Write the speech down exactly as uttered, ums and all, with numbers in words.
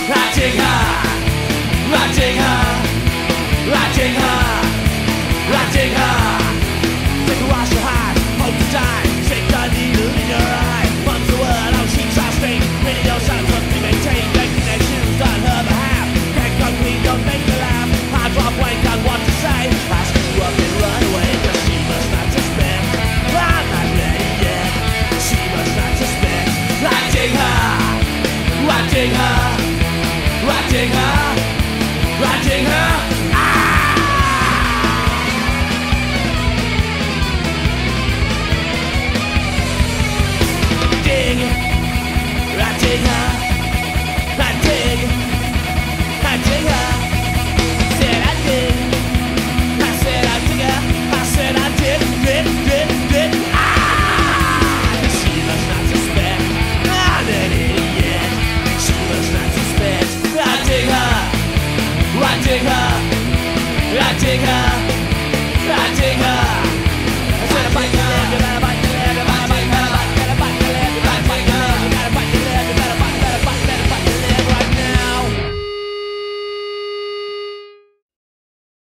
Writing her, writing her, writing her, writing her. Take a wash your heart, hope to die. Stick a needle in your eye. Mum's the word, oh she's our straight. Radio sounds must be maintained. Making their shoes on her behalf. Can't come clean, don't make me laugh. Hard drop wank on what to say. I screw up and run away, cause she must not suspect. I'm not ready yet. She must not suspect. Writing her, writing her, writing her, writing her.